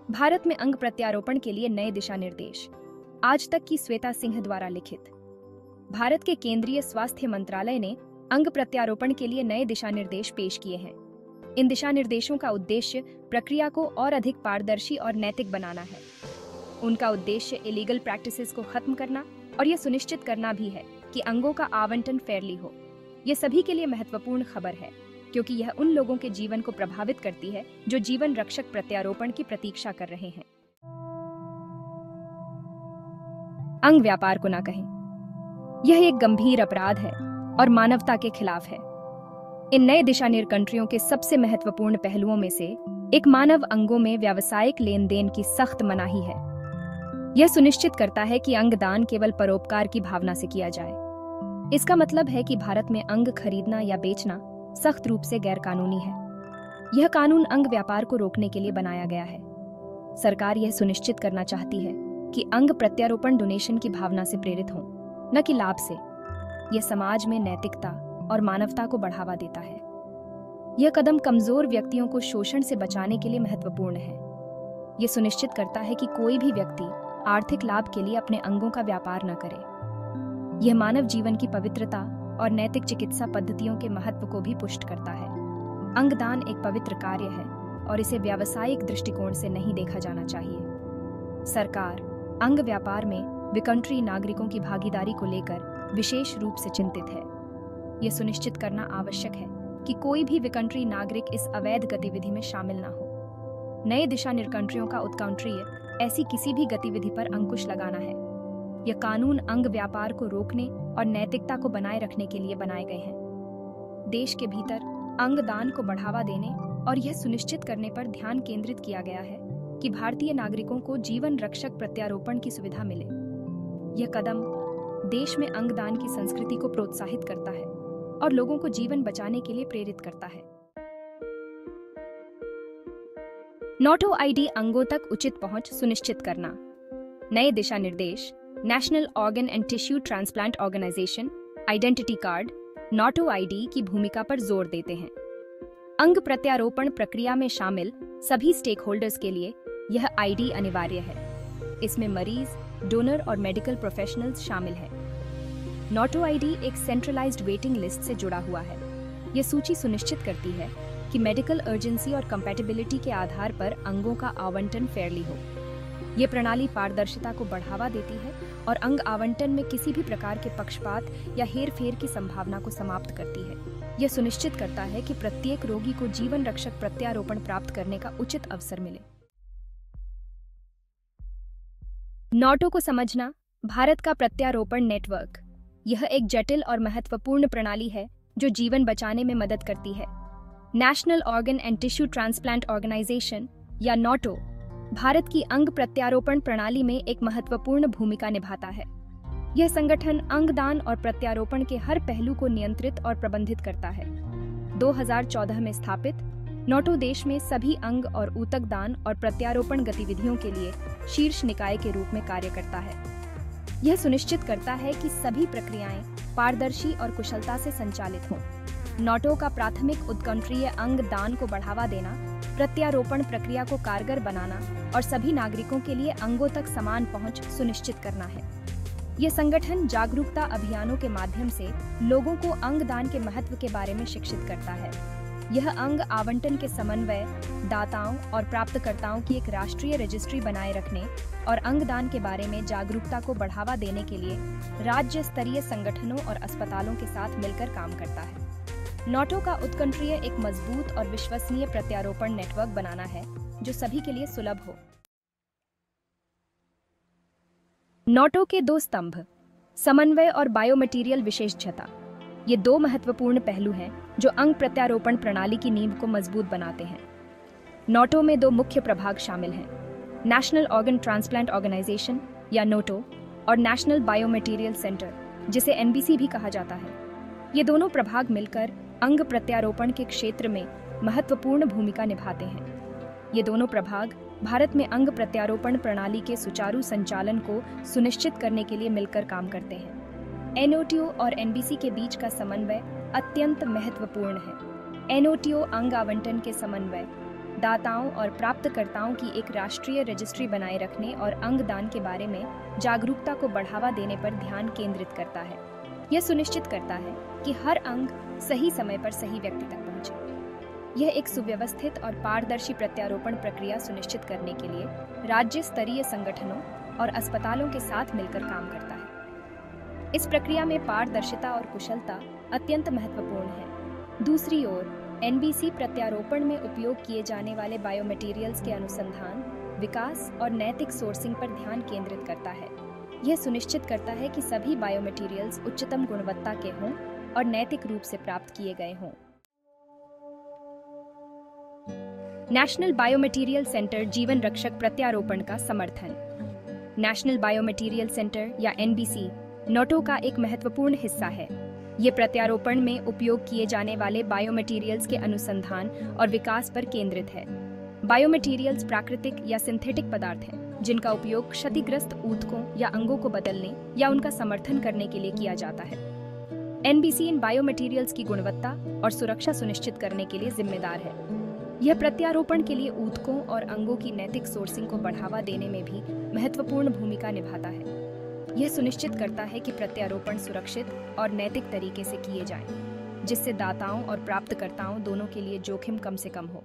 भारत में अंग प्रत्यारोपण के लिए नए दिशा निर्देश। आज तक की श्वेता सिंह द्वारा लिखित। भारत के केंद्रीय स्वास्थ्य मंत्रालय ने अंग प्रत्यारोपण के लिए नए दिशा निर्देश पेश किए हैं। इन दिशा निर्देशों का उद्देश्य प्रक्रिया को और अधिक पारदर्शी और नैतिक बनाना है। उनका उद्देश्य इलीगल प्रैक्टिसेस को खत्म करना और यह सुनिश्चित करना भी है कि अंगों का आवंटन फेयरली हो। यह सभी के लिए महत्वपूर्ण खबर है, क्योंकि यह उन लोगों के जीवन को प्रभावित करती है जो जीवन रक्षक प्रत्यारोपण की प्रतीक्षा कर रहे हैं। अंग व्यापार को ना कहें। यह एक गंभीर अपराध है और मानवता के खिलाफ है। इन नए दिशा निर्देशों के सबसे महत्वपूर्ण पहलुओं में से एक मानव अंगों में व्यावसायिक लेन देन की सख्त मनाही है। यह सुनिश्चित करता है कि अंगदान केवल परोपकार की भावना से किया जाए। इसका मतलब है कि भारत में अंग खरीदना या बेचना सख्त रूप से गैरकानूनी है। यह कानून अंग व्यापार को रोकने के लिए बनाया गया है। सरकार यह सुनिश्चित करना चाहती है कि अंग प्रत्यारोपण डोनेशन की भावना से प्रेरित हो, न कि लाभ से। यह समाज में नैतिकता और मानवता को बढ़ावा देता है। यह कदम कमजोर व्यक्तियों को शोषण से बचाने के लिए महत्वपूर्ण है। यह सुनिश्चित करता है कि कोई भी व्यक्ति आर्थिक लाभ के लिए अपने अंगों का व्यापार न करे। यह मानव जीवन की पवित्रता और नैतिक चिकित्सा पद्धतियों के महत्व को भी पुष्ट करता है। अंगदान एक पवित्र कार्य है और इसे व्यावसायिक दृष्टिकोण से नहीं देखा जाना चाहिए। सरकार अंग व्यापार में विकंट्री नागरिकों की भागीदारी को लेकर विशेष रूप से चिंतित है। यह सुनिश्चित करना आवश्यक है कि कोई भी विकंट्री नागरिक इस अवैध गतिविधि में शामिल न हो। नए दिशा निर्देशों का उद्देश्य ऐसी किसी भी गतिविधि पर अंकुश लगाना है। यह कानून अंग व्यापार को रोकने और नैतिकता को बनाए रखने के लिए बनाए गए हैं। देश के भीतर अंगदान को बढ़ावा देने और यह सुनिश्चित करने पर ध्यान केंद्रित किया गया है कि भारतीय नागरिकों को जीवन रक्षक प्रत्यारोपण की सुविधा मिले। यह कदम देश में अंगदान की संस्कृति को प्रोत्साहित करता है और लोगों को जीवन बचाने के लिए प्रेरित करता है। नोटो आईडी अंगों तक उचित पहुंच सुनिश्चित करना। नए दिशा निर्देश national organ and tissue transplant organisation identity card NOTTO ID की भूमिका पर जोर देते हैं। अंग प्रत्यारोपण प्रक्रिया में शामिल सभी स्टेक होल्डर्स के लिए यह आईडी अनिवार्य है। इसमें मरीज, डोनर और मेडिकल प्रोफेशनल्स शामिल हैं। नोटो आईडी एक सेंट्रलाइज्ड वेटिंग लिस्ट से जुड़ा हुआ है। यह सूची सुनिश्चित करती है कि मेडिकल अर्जेंसी और कंपैटिबिलिटी के आधार पर अंगों का आवंटन फेयरली हो। यह प्रणाली पारदर्शिता को बढ़ावा देती है और अंग आवंटन में किसी भी प्रकार के पक्षपात या हेरफेर की संभावना को समाप्त करती है। यह सुनिश्चित करता है कि प्रत्येक रोगी को जीवन रक्षक प्रत्यारोपण प्राप्त करने का उचित अवसर मिले। नोटो को समझना। भारत का प्रत्यारोपण नेटवर्क। यह एक जटिल और महत्वपूर्ण प्रणाली है जो जीवन बचाने में मदद करती है। National organ and tissue transplant organisation या नोटो भारत की अंग प्रत्यारोपण प्रणाली में एक महत्वपूर्ण भूमिका निभाता है। यह संगठन अंगदान और प्रत्यारोपण के हर पहलू को नियंत्रित और प्रबंधित करता है। 2014 में स्थापित, नोटो देश में सभी अंग और ऊतक दान और प्रत्यारोपण गतिविधियों के लिए शीर्ष निकाय के रूप में कार्य करता है। यह सुनिश्चित करता है कि सभी प्रक्रियाएं पारदर्शी और कुशलता से संचालित हों। नोटो का प्राथमिक उद्देश्य अंग दान को बढ़ावा देना, प्रत्यारोपण प्रक्रिया को कारगर बनाना और सभी नागरिकों के लिए अंगों तक समान पहुंच सुनिश्चित करना है। यह संगठन जागरूकता अभियानों के माध्यम से लोगों को अंगदान के महत्व के बारे में शिक्षित करता है। यह अंग आवंटन के समन्वय, दाताओं और प्राप्तकर्ताओं की एक राष्ट्रीय रजिस्ट्री बनाए रखने और अंगदान के बारे में जागरूकता को बढ़ावा देने के लिए राज्य स्तरीय संगठनों और अस्पतालों के साथ मिलकर काम करता है। नोटो का उद्देश्य एक मजबूत और विश्वसनीय प्रत्यारोपण नेटवर्क बनाना है जो सभी के लिए सुलभ हो। नोटो के दो स्तंभ, समन्वय और बायोमटेरियल विशेषज्ञता। ये दो महत्वपूर्ण पहलू हैं जो अंग प्रत्यारोपण प्रणाली की नींव को मजबूत बनाते हैं। नोटो में दो मुख्य प्रभाग शामिल हैं, नेशनल ऑर्गन ट्रांसप्लांट ऑर्गेनाइजेशन या नोटो और नेशनल बायोमटेरियल सेंटर, जिसे एनबीसी भी कहा जाता है। ये दोनों प्रभाग मिलकर अंग प्रत्यारोपण के क्षेत्र में महत्वपूर्ण भूमिका निभाते हैं। ये दोनों प्रभाग भारत में अंग प्रत्यारोपण प्रणाली के सुचारू संचालन को सुनिश्चित करने के लिए मिलकर काम करते हैं। एनओटीओ और एनबीसी के बीच का समन्वय अत्यंत महत्वपूर्ण है। एनओटीओ अंग आवंटन के समन्वय, दाताओं और प्राप्तकर्ताओं की एक राष्ट्रीय रजिस्ट्री बनाए रखने और अंग दान के बारे में जागरूकता को बढ़ावा देने पर ध्यान केंद्रित करता है। यह सुनिश्चित करता है कि हर अंग सही समय पर सही व्यक्ति तक पहुंचे। यह एक सुव्यवस्थित और पारदर्शी प्रत्यारोपण प्रक्रिया सुनिश्चित करने के लिए राज्य स्तरीय संगठनों और अस्पतालों के साथ मिलकर काम करता है। इस प्रक्रिया में पारदर्शिता और कुशलता अत्यंत महत्वपूर्ण है। दूसरी ओर एनबीसी प्रत्यारोपण में उपयोग किए जाने वाले बायोमटेरियल्स के अनुसंधान, विकास और नैतिक सोर्सिंग पर ध्यान केंद्रित करता है। यह सुनिश्चित करता है कि सभी बायोमटेरियल्स उच्चतम गुणवत्ता के हों और नैतिक रूप से प्राप्त किए गए हों। नेशनल बायोमटेरियल सेंटर जीवन रक्षक प्रत्यारोपण का समर्थन। नेशनल बायोमटेरियल सेंटर या एनबीसी नोटो का एक महत्वपूर्ण हिस्सा है। ये प्रत्यारोपण में उपयोग किए जाने वाले बायोमटेरियल्स के अनुसंधान और विकास पर केंद्रित है। बायोमटेरियल्स प्राकृतिक या सिंथेटिक पदार्थ हैं जिनका उपयोग क्षतिग्रस्त ऊतकों या अंगों को बदलने या उनका समर्थन करने के लिए किया जाता है। एनबीसी इन बायोमटेरियल्स की गुणवत्ता और सुरक्षा सुनिश्चित करने के लिए जिम्मेदार है। यह प्रत्यारोपण के लिए ऊतकों और अंगों की नैतिक सोर्सिंग को बढ़ावा देने में भी महत्वपूर्ण भूमिका निभाता है। यह सुनिश्चित करता है कि प्रत्यारोपण सुरक्षित और नैतिक तरीके से किए जाएं, जिससे दाताओं और प्राप्तकर्ताओं दोनों के लिए जोखिम कम से कम हो।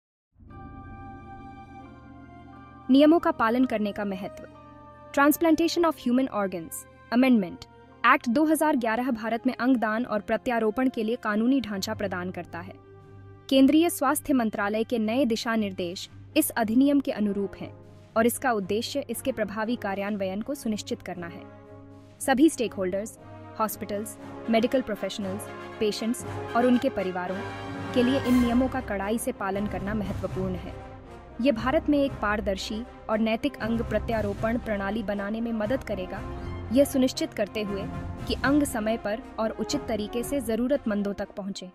नियमों का पालन करने का महत्व। Transplantation of human organs amendment act 2011 Bharat में अंगदान और प्रत्यारोपण के लिए कानूनी ढांचा प्रदान करता है। केंद्रीय स्वास्थ्य मंत्रालय के नए दिशा निर्देश इस अधिनियम के अनुरूप हैं और इसका उद्देश्य इसके प्रभावी कार्यान्वयन को सुनिश्चित करना है। सभी stakeholders, hospitals, medical professionals, patients और उनके परिवारों के लिए इन नियमों का कड़ाई से पालन करना महत्वपूर्ण है। ये भारत में एक पारदर्शी और नैतिक अंग प्रत्यारोपण प्रणाली बनाने में मदद करेगा, यह सुनिश्चित करते हुए कि अंग समय पर और उचित तरीके से जरूरतमंदों तक पहुंचे।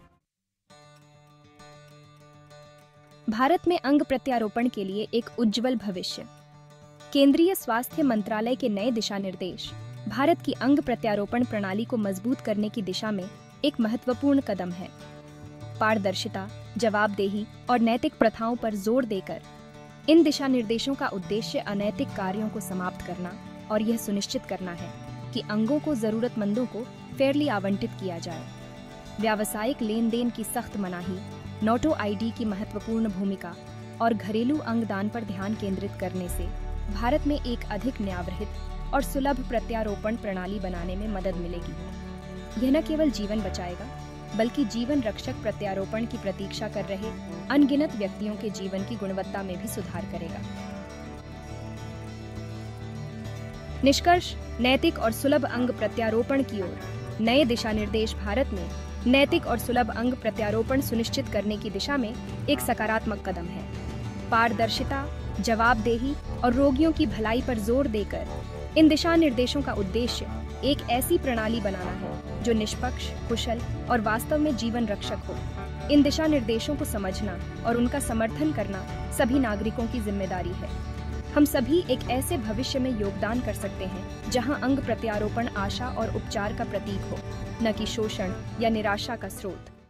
भारत में अंग प्रत्यारोपण के लिए एक उज्जवल भविष्य। केंद्रीय स्वास्थ्य मंत्रालय के नए दिशा निर्देश भारत की अंग प्रत्यारोपण प्रणाली को मजबूत करने की दिशा में एक महत्वपूर्ण कदम है। पारदर्शिता, जवाबदेही और नैतिक प्रथाओं पर जोर देकर इन दिशा निर्देशों का उद्देश्य अनैतिक कार्यों को समाप्त करना और यह सुनिश्चित करना है कि अंगों को जरूरतमंदों को फेयरली आवंटित किया जाए। व्यावसायिक लेन देन की सख्त मनाही, नोटो आईडी की महत्वपूर्ण भूमिका और घरेलू अंगदान पर ध्यान केंद्रित करने से भारत में एक अधिक न्यायरहित और सुलभ प्रत्यारोपण प्रणाली बनाने में मदद मिलेगी। यह न केवल जीवन बचाएगा बल्कि जीवन रक्षक प्रत्यारोपण की प्रतीक्षा कर रहे अनगिनत व्यक्तियों के जीवन की गुणवत्ता में भी सुधार करेगा। निष्कर्ष, नैतिक और सुलभ अंग प्रत्यारोपण की ओर नए दिशा निर्देश भारत में नैतिक और सुलभ अंग प्रत्यारोपण सुनिश्चित करने की दिशा में एक सकारात्मक कदम है। पारदर्शिता, जवाबदेही और रोगियों की भलाई पर जोर देकर इन दिशा निर्देशों का उद्देश्य एक ऐसी प्रणाली बनाना है जो निष्पक्ष, कुशल और वास्तव में जीवन रक्षक हो। इन दिशा निर्देशों को समझना और उनका समर्थन करना सभी नागरिकों की जिम्मेदारी है। हम सभी एक ऐसे भविष्य में योगदान कर सकते हैं जहां अंग प्रत्यारोपण आशा और उपचार का प्रतीक हो, न कि शोषण या निराशा का स्रोत।